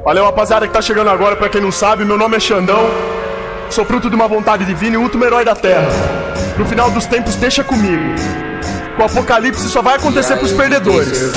Valeu, rapaziada que tá chegando agora. Pra quem não sabe, meu nome é Xandão. Sou fruto de uma vontade divina e último herói da terra. No final dos tempos, deixa comigo. O apocalipse só vai acontecer pros perdedores.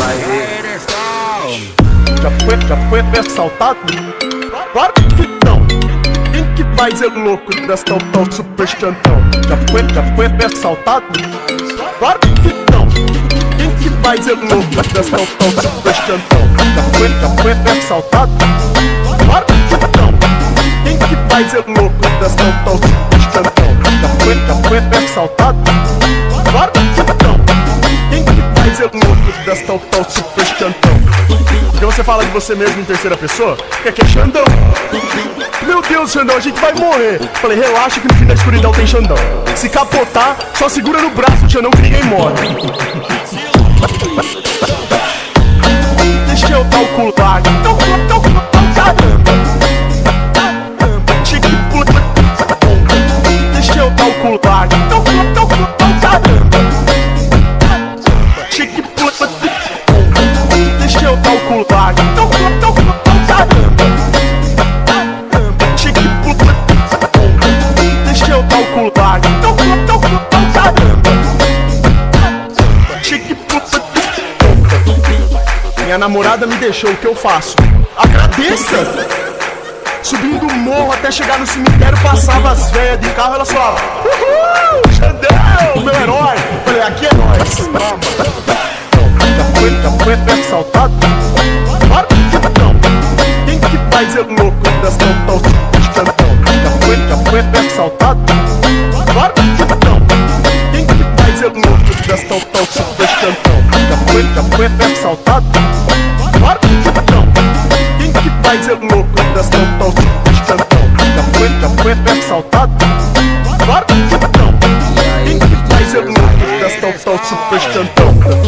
Já foi assaltado? Claro que não. Quem que vai ser louco dessa tal super Xandão? Já foi assaltado? Claro que não. Quem que vai ser louco dessa tal super Xandão? Já foi assaltado? Claro que não. Quem que vai ser louco dessa tal super Xandão? Já foi assaltado? Claro que não. Quem que vai ser louco dessa tal super Xandão? Porque você fala de você mesmo em terceira pessoa? Que é Xandão. Meu Deus, Xandão, a gente vai morrer. Falei, relaxa que no fim da escuridão tem Xandão. Se capotar, só segura no braço, Xandão, que ninguém morre. Deixa eu dar o cu lá. Caramba. Deixa eu dar o cu lá. Caramba. Deixa eu dar o cu lá. Caramba. Deixa eu dar o cu lá. Caramba. Minha namorada me deixou, o que eu faço? Agradeça! Subindo o morro até chegar no cemitério, passava as velhas de carro, ela falava: uhul, Xandão, meu herói! Falei, aqui é nóis! Já foi assaltado? Claro que não! Quem que vai ser louco dessa tal Xandão? Já foi assaltado? Claro que não! Quem que vai ser louco dessa tal Xandão? Já foi assaltado? Claro que não! Quem que vai ser louco dessa tal Xandão? Já foi assaltado? Claro que não! Quem que vai ser louco dessa tal super Xandão?